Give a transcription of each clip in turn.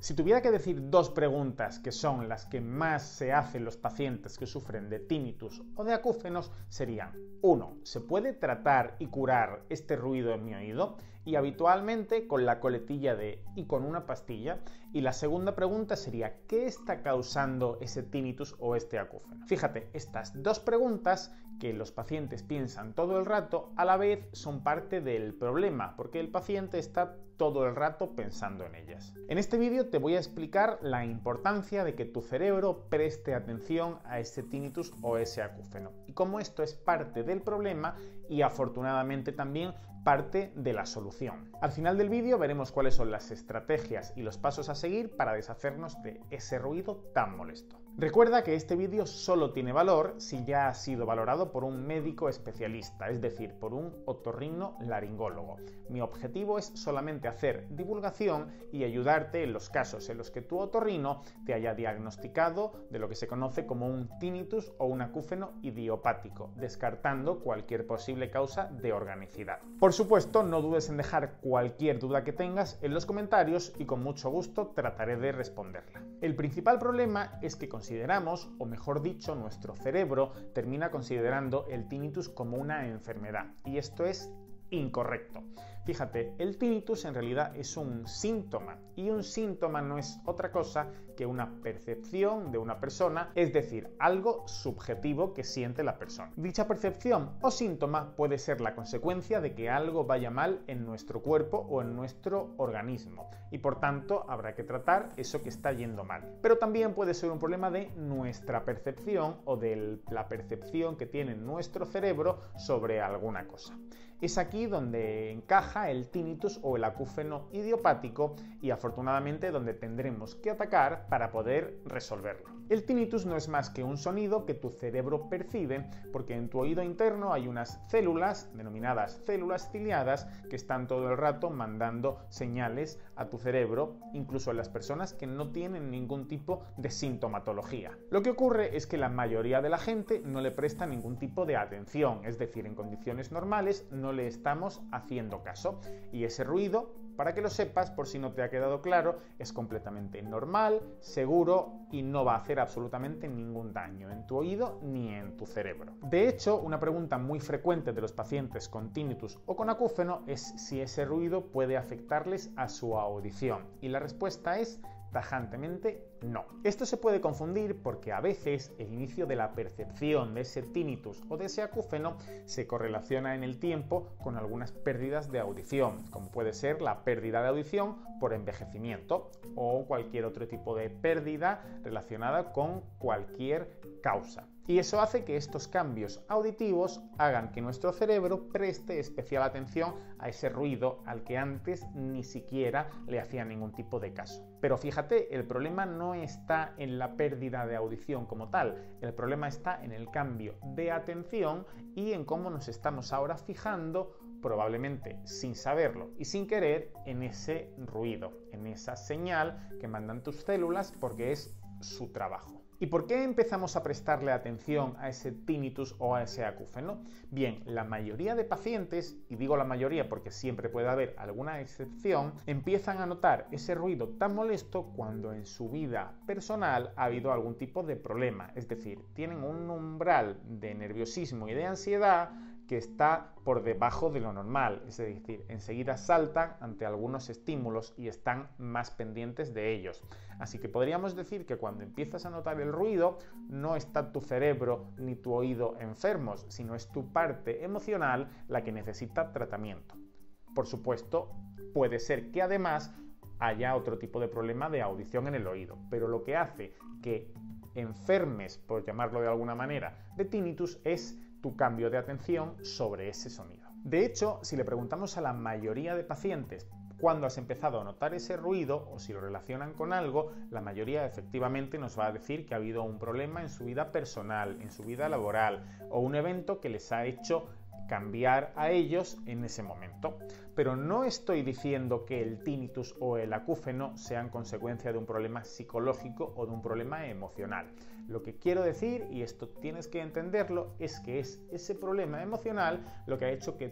Si tuviera que decir dos preguntas que son las que más se hacen los pacientes que sufren de tinnitus o de acúfenos serían: 1. ¿Se puede tratar y curar este ruido en mi oído? Y habitualmente con la coletilla de y con una pastilla. Y la segunda pregunta sería: ¿qué está causando ese tinnitus o este acúfeno? Fíjate, estas dos preguntas que los pacientes piensan todo el rato, a la vez son parte del problema, porque el paciente está todo el rato pensando en ellas. En este vídeo te voy a explicar la importancia de que tu cerebro preste atención a ese tinnitus o ese acúfeno y cómo esto es parte del problema y afortunadamente también parte de la solución. Al final del vídeo veremos cuáles son las estrategias y los pasos a seguir para deshacernos de ese ruido tan molesto. Recuerda que este vídeo solo tiene valor si ya ha sido valorado por un médico especialista, es decir, por un otorrinolaringólogo. Mi objetivo es solamente hacer divulgación y ayudarte en los casos en los que tu otorrino te haya diagnosticado de lo que se conoce como un tinnitus o un acúfeno idiopático, descartando cualquier posible causa de organicidad. Por supuesto, no dudes en dejar cualquier duda que tengas en los comentarios y con mucho gusto trataré de responderla. El principal problema es que consideramos, o mejor dicho, nuestro cerebro termina considerando el tinnitus como una enfermedad, y esto es incorrecto. Fíjate, el tinnitus en realidad es un síntoma, y un síntoma no es otra cosa que una percepción de una persona, es decir, algo subjetivo que siente la persona. Dicha percepción o síntoma puede ser la consecuencia de que algo vaya mal en nuestro cuerpo o en nuestro organismo, y por tanto habrá que tratar eso que está yendo mal. Pero también puede ser un problema de nuestra percepción o de la percepción que tiene nuestro cerebro sobre alguna cosa. Es aquí donde encaja el tinnitus o el acúfeno idiopático y afortunadamente donde tendremos que atacar para poder resolverlo. El tinnitus no es más que un sonido que tu cerebro percibe porque en tu oído interno hay unas células denominadas células ciliadas que están todo el rato mandando señales a tu cerebro, incluso en las personas que no tienen ningún tipo de sintomatología. Lo que ocurre es que la mayoría de la gente no le presta ningún tipo de atención, es decir, en condiciones normales no le estamos haciendo caso, y ese ruido, para que lo sepas por si no te ha quedado claro, es completamente normal, seguro y no va a hacer absolutamente ningún daño en tu oído ni en tu cerebro. De hecho, una pregunta muy frecuente de los pacientes con tinnitus o con acúfeno es si ese ruido puede afectarles a su audición, y la respuesta es tajantemente no. Esto se puede confundir porque a veces el inicio de la percepción de ese tinnitus o de ese acúfeno se correlaciona en el tiempo con algunas pérdidas de audición, como puede ser la pérdida de audición por envejecimiento o cualquier otro tipo de pérdida relacionada con cualquier causa. Y eso hace que estos cambios auditivos hagan que nuestro cerebro preste especial atención a ese ruido al que antes ni siquiera le hacía ningún tipo de caso. Pero fíjate, el problema no está en la pérdida de audición como tal, el problema está en el cambio de atención y en cómo nos estamos ahora fijando, probablemente sin saberlo y sin querer, en ese ruido, en esa señal que mandan tus células porque es su trabajo. ¿Y por qué empezamos a prestarle atención a ese tinnitus o a ese acúfeno? Bien, la mayoría de pacientes, y digo la mayoría porque siempre puede haber alguna excepción, empiezan a notar ese ruido tan molesto cuando en su vida personal ha habido algún tipo de problema, es decir, tienen un umbral de nerviosismo y de ansiedad que está por debajo de lo normal, es decir, enseguida saltan ante algunos estímulos y están más pendientes de ellos. Así que podríamos decir que cuando empiezas a notar el ruido, no está tu cerebro ni tu oído enfermos, sino es tu parte emocional la que necesita tratamiento. Por supuesto, puede ser que además haya otro tipo de problema de audición en el oído, pero lo que hace que enfermes, por llamarlo de alguna manera, de tinnitus es tu cambio de atención sobre ese sonido. De hecho, si le preguntamos a la mayoría de pacientes cuándo has empezado a notar ese ruido o si lo relacionan con algo, la mayoría efectivamente nos va a decir que ha habido un problema en su vida personal, en su vida laboral o un evento que les ha hecho cambiar a ellos en ese momento. Pero no estoy diciendo que el tinnitus o el acúfeno sean consecuencia de un problema psicológico o de un problema emocional. Lo que quiero decir, y esto tienes que entenderlo, es que es ese problema emocional lo que ha hecho que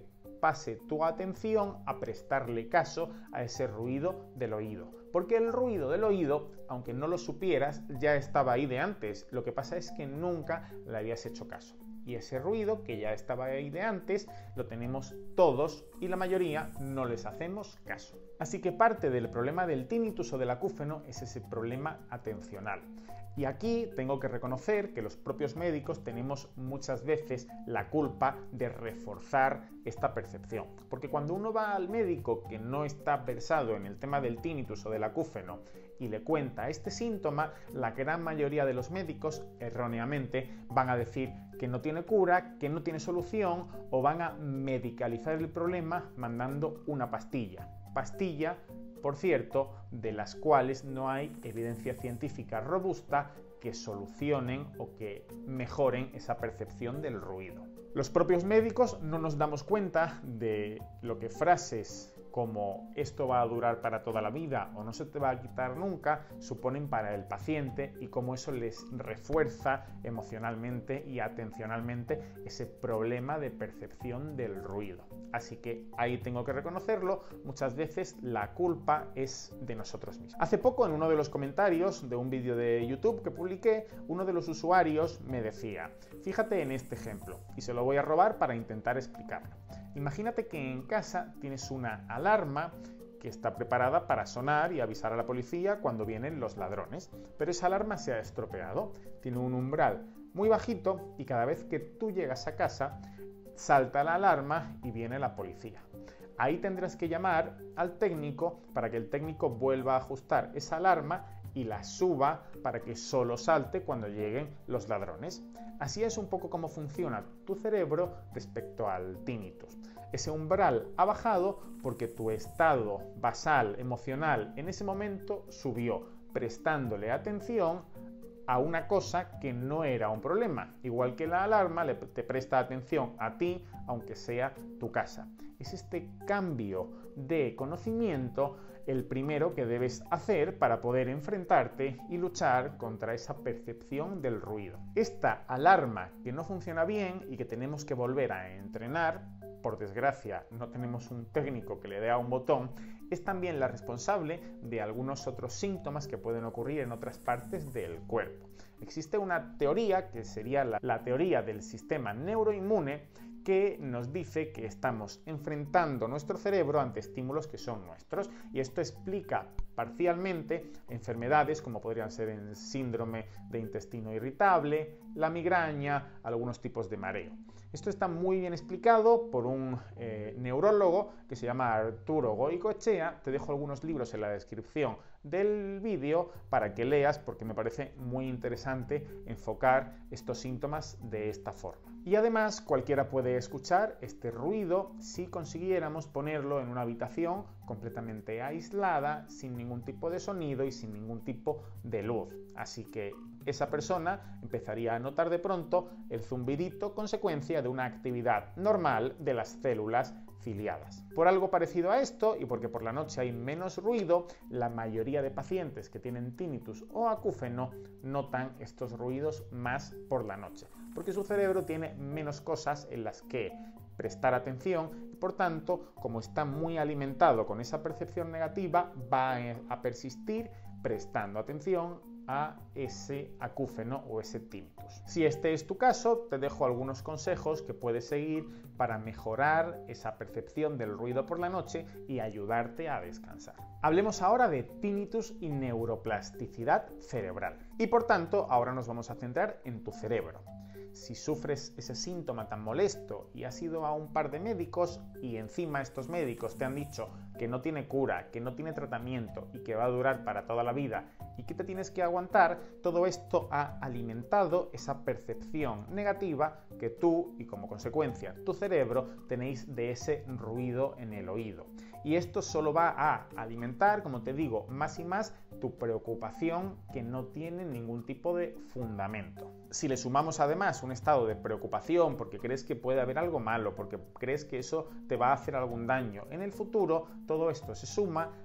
pase tu atención a prestarle caso a ese ruido del oído. Porque el ruido del oído, aunque no lo supieras, ya estaba ahí de antes. Lo que pasa es que nunca le habías hecho caso. Y ese ruido que ya estaba ahí de antes lo tenemos todos y la mayoría no les hacemos caso. Así que parte del problema del tinnitus o del acúfeno es ese problema atencional. Y aquí tengo que reconocer que los propios médicos tenemos muchas veces la culpa de reforzar esta percepción. Porque cuando uno va al médico que no está versado en el tema del tinnitus o del acúfeno y le cuenta este síntoma, la gran mayoría de los médicos, erróneamente, van a decir que no tiene cura, que no tiene solución, o van a medicalizar el problema mandando una pastilla. Pastilla, por cierto, de las cuales no hay evidencia científica robusta que solucionen o que mejoren esa percepción del ruido. Los propios médicos no nos damos cuenta de lo que frases como esto va a durar para toda la vida o no se te va a quitar nunca suponen para el paciente y cómo eso les refuerza emocionalmente y atencionalmente ese problema de percepción del ruido. Así que ahí tengo que reconocerlo, muchas veces la culpa es de nosotros mismos. Hace poco en uno de los comentarios de un vídeo de YouTube que publiqué, uno de los usuarios me decía: fíjate en este ejemplo, y se lo voy a robar para intentar explicarlo. Imagínate que en casa tienes una alarma que está preparada para sonar y avisar a la policía cuando vienen los ladrones, pero esa alarma se ha estropeado, tiene un umbral muy bajito y cada vez que tú llegas a casa salta la alarma y viene la policía. Ahí tendrás que llamar al técnico para que el técnico vuelva a ajustar esa alarma y la suba para que solo salte cuando lleguen los ladrones. Así es un poco como funciona tu cerebro respecto al tinnitus. Ese umbral ha bajado porque tu estado basal emocional en ese momento subió, prestándole atención a una cosa que no era un problema. Igual que la alarma te presta atención a ti, aunque sea tu casa. Es este cambio de conocimiento el primero que debes hacer para poder enfrentarte y luchar contra esa percepción del ruido. Esta alarma que no funciona bien y que tenemos que volver a entrenar, por desgracia no tenemos un técnico que le dé a un botón, es también la responsable de algunos otros síntomas que pueden ocurrir en otras partes del cuerpo. Existe una teoría que sería la teoría del sistema neuroinmune, que nos dice que estamos enfrentando nuestro cerebro ante estímulos que son nuestros, y esto explica parcialmente enfermedades como podrían ser el síndrome de intestino irritable, la migraña, algunos tipos de mareo. Esto está muy bien explicado por un neurólogo que se llama Arturo Goicoechea. Te dejo algunos libros en la descripción del vídeo para que leas, porque me parece muy interesante enfocar estos síntomas de esta forma. Y además cualquiera puede escuchar este ruido si consiguiéramos ponerlo en una habitación completamente aislada, sin ningún tipo de sonido y sin ningún tipo de luz. Así que esa persona empezaría a notar de pronto el zumbidito consecuencia de una actividad normal de las células ciliadas. Por algo parecido a esto, y porque por la noche hay menos ruido, la mayoría de pacientes que tienen tinnitus o acúfeno notan estos ruidos más por la noche, porque su cerebro tiene menos cosas en las que prestar atención y por tanto, como está muy alimentado con esa percepción negativa, va a persistir prestando atención a ese acúfeno o ese tinnitus. Si este es tu caso, te dejo algunos consejos que puedes seguir para mejorar esa percepción del ruido por la noche y ayudarte a descansar. Hablemos ahora de tinnitus y neuroplasticidad cerebral. Y por tanto, ahora nos vamos a centrar en tu cerebro. Si sufres ese síntoma tan molesto y has ido a un par de médicos y encima estos médicos te han dicho que no tiene cura, que no tiene tratamiento y que va a durar para toda la vida y que te tienes que aguantar, todo esto ha alimentado esa percepción negativa que tú y como consecuencia tu cerebro tenéis de ese ruido en el oído. Y esto solo va a alimentar, como te digo, más y más tu preocupación que no tiene ningún tipo de fundamento. Si le sumamos además un estado de preocupación porque crees que puede haber algo malo, porque crees que eso te va a hacer algún daño en el futuro, todo esto se suma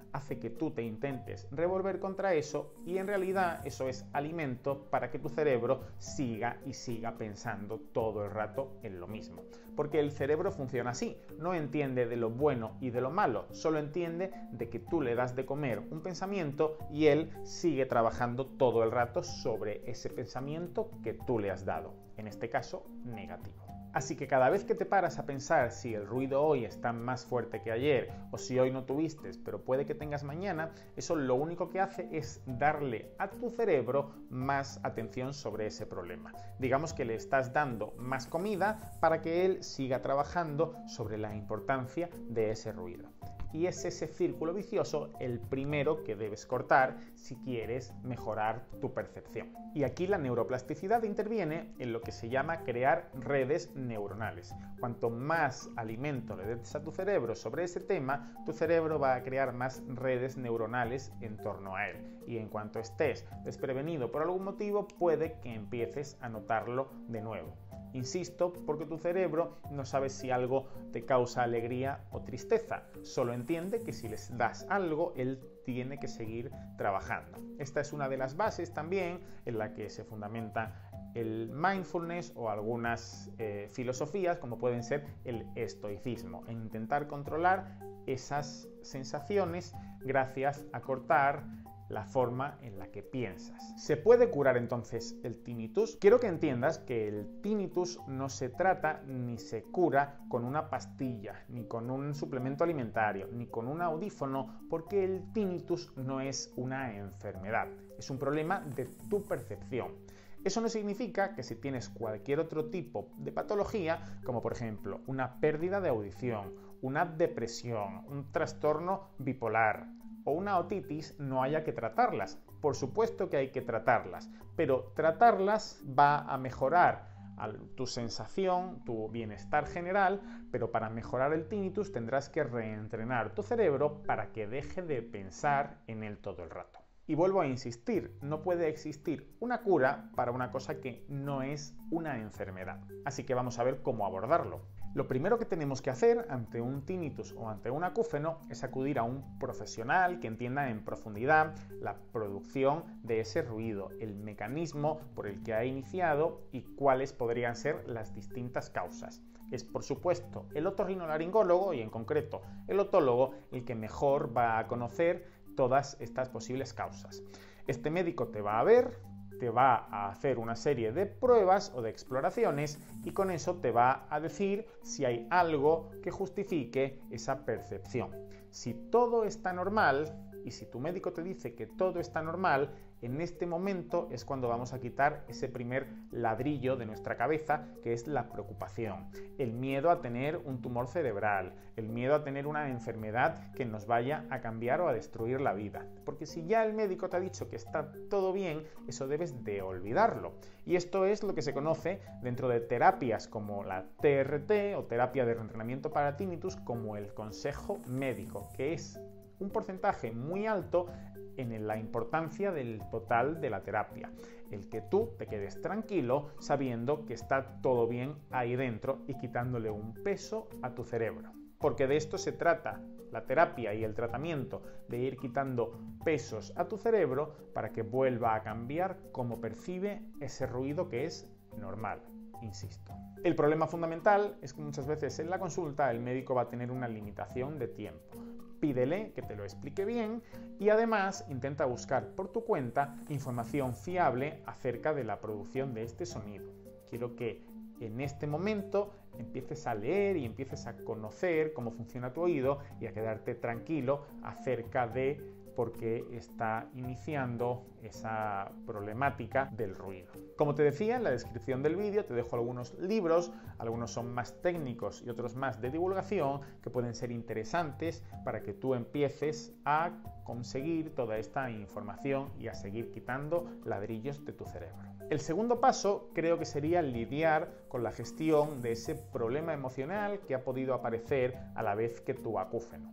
hace que tú te intentes revolver contra eso y en realidad eso es alimento para que tu cerebro siga y siga pensando todo el rato en lo mismo. Porque el cerebro funciona así, no entiende de lo bueno y de lo malo, solo entiende de que tú le das de comer un pensamiento y él sigue trabajando todo el rato sobre ese pensamiento que tú le has dado, en este caso negativo. Así que cada vez que te paras a pensar si el ruido hoy está más fuerte que ayer o si hoy no tuviste, pero puede que tengas mañana, eso lo único que hace es darle a tu cerebro más atención sobre ese problema. Digamos que le estás dando más comida para que él siga trabajando sobre la importancia de ese ruido. Y es ese círculo vicioso el primero que debes cortar si quieres mejorar tu percepción. Y aquí la neuroplasticidad interviene en lo que se llama crear redes neuronales. Cuanto más alimento le des a tu cerebro sobre ese tema, tu cerebro va a crear más redes neuronales en torno a él. Y en cuanto estés desprevenido por algún motivo, puede que empieces a notarlo de nuevo. Insisto, porque tu cerebro no sabe si algo te causa alegría o tristeza, solo entiende que si les das algo, él tiene que seguir trabajando. Esta es una de las bases también en la que se fundamenta el mindfulness o algunas filosofías como pueden ser el estoicismo, en intentar controlar esas sensaciones gracias a cortar la forma en la que piensas. ¿Se puede curar entonces el tinnitus? Quiero que entiendas que el tinnitus no se trata ni se cura con una pastilla, ni con un suplemento alimentario, ni con un audífono, porque el tinnitus no es una enfermedad, es un problema de tu percepción. Eso no significa que si tienes cualquier otro tipo de patología, como por ejemplo una pérdida de audición, una depresión, un trastorno bipolar, o una otitis, no haya que tratarlas. Por supuesto que hay que tratarlas, pero tratarlas va a mejorar tu sensación, tu bienestar general, pero para mejorar el tinnitus tendrás que reentrenar tu cerebro para que deje de pensar en él todo el rato. Y vuelvo a insistir, no puede existir una cura para una cosa que no es una enfermedad. Así que vamos a ver cómo abordarlo. Lo primero que tenemos que hacer ante un tinnitus o ante un acúfeno es acudir a un profesional que entienda en profundidad la producción de ese ruido, el mecanismo por el que ha iniciado y cuáles podrían ser las distintas causas. Es, por supuesto, el otorrinolaringólogo y en concreto el otólogo el que mejor va a conocer todas estas posibles causas. Este médico te va a ver, te va a hacer una serie de pruebas o de exploraciones y con eso te va a decir si hay algo que justifique esa percepción. Si todo está normal y si tu médico te dice que todo está normal, en este momento es cuando vamos a quitar ese primer ladrillo de nuestra cabeza, que es la preocupación, el miedo a tener un tumor cerebral, el miedo a tener una enfermedad que nos vaya a cambiar o a destruir la vida. Porque si ya el médico te ha dicho que está todo bien, eso debes de olvidarlo. Y esto es lo que se conoce dentro de terapias como la TRT o terapia de reentrenamiento para tinnitus como el consejo médico, que es un porcentaje muy alto en la importancia del total de la terapia. El que tú te quedes tranquilo sabiendo que está todo bien ahí dentro y quitándole un peso a tu cerebro. Porque de esto se trata la terapia y el tratamiento, de ir quitando pesos a tu cerebro para que vuelva a cambiar cómo percibe ese ruido que es normal, insisto. El problema fundamental es que muchas veces en la consulta el médico va a tener una limitación de tiempo. Pídele que te lo explique bien y además intenta buscar por tu cuenta información fiable acerca de la producción de este sonido. Quiero que en este momento empieces a leer y empieces a conocer cómo funciona tu oído y a quedarte tranquilo acerca de por qué está iniciando esa problemática del ruido. Como te decía, en la descripción del vídeo te dejo algunos libros, algunos son más técnicos y otros más de divulgación, que pueden ser interesantes para que tú empieces a conseguir toda esta información y a seguir quitando ladrillos de tu cerebro. El segundo paso creo que sería lidiar con la gestión de ese problema emocional que ha podido aparecer a la vez que tu acúfeno.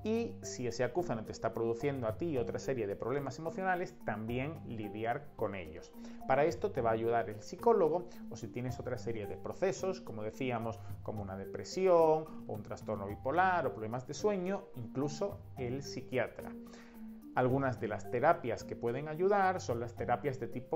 y si ese acúfeno te está produciendo a ti otra serie de problemas emocionales, también lidiar con ellos. Para esto te va a ayudar el psicólogo, o si tienes otra serie de procesos, como decíamos, como una depresión o un trastorno bipolar o problemas de sueño, incluso el psiquiatra. Algunas de las terapias que pueden ayudar son las terapias de tipo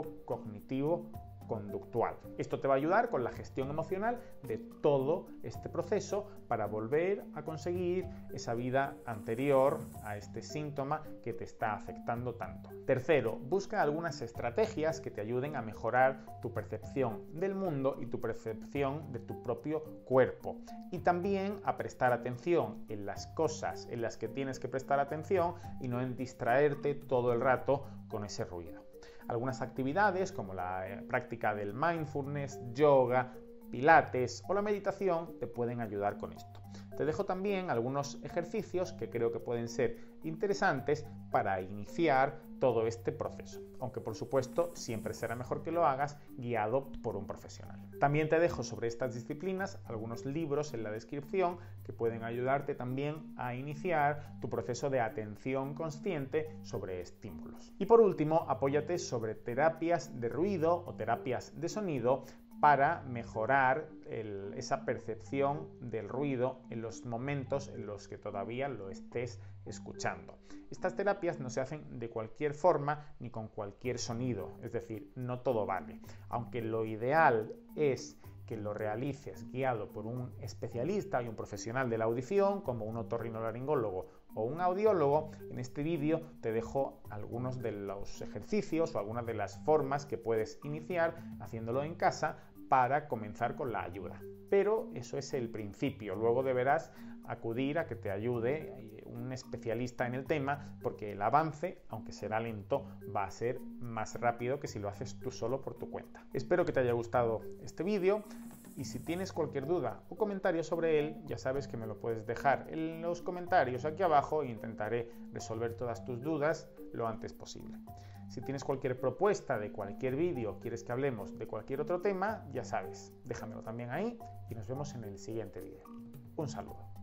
cognitivo-conductual. Esto te va a ayudar con la gestión emocional de todo este proceso para volver a conseguir esa vida anterior a este síntoma que te está afectando tanto. Tercero, busca algunas estrategias que te ayuden a mejorar tu percepción del mundo y tu percepción de tu propio cuerpo. Y también a prestar atención en las cosas en las que tienes que prestar atención y no en distraerte todo el rato con ese ruido. Algunas actividades como la práctica del mindfulness, yoga, pilates o la meditación te pueden ayudar con esto. Te dejo también algunos ejercicios que creo que pueden ser interesantes para iniciar todo este proceso, aunque por supuesto siempre será mejor que lo hagas guiado por un profesional. También te dejo sobre estas disciplinas algunos libros en la descripción que pueden ayudarte también a iniciar tu proceso de atención consciente sobre estímulos. Y por último, apóyate sobre terapias de ruido o terapias de sonido para mejorar esa percepción del ruido en los momentos en los que todavía lo estés escuchando. Estas terapias no se hacen de cualquier forma ni con cualquier sonido, es decir, no todo vale. Aunque lo ideal es que lo realices guiado por un especialista y un profesional de la audición, como un otorrinolaringólogo o un audiólogo, en este vídeo te dejo algunos de los ejercicios o algunas de las formas que puedes iniciar haciéndolo en casa para comenzar con la ayuda. Pero eso es el principio, luego deberás acudir a que te ayude un especialista en el tema, porque el avance, aunque será lento, va a ser más rápido que si lo haces tú solo por tu cuenta. Espero que te haya gustado este vídeo. Y si tienes cualquier duda o comentario sobre él, ya sabes que me lo puedes dejar en los comentarios aquí abajo e intentaré resolver todas tus dudas lo antes posible. Si tienes cualquier propuesta de cualquier vídeo, quieres que hablemos de cualquier otro tema, ya sabes, déjamelo también ahí y nos vemos en el siguiente vídeo. Un saludo.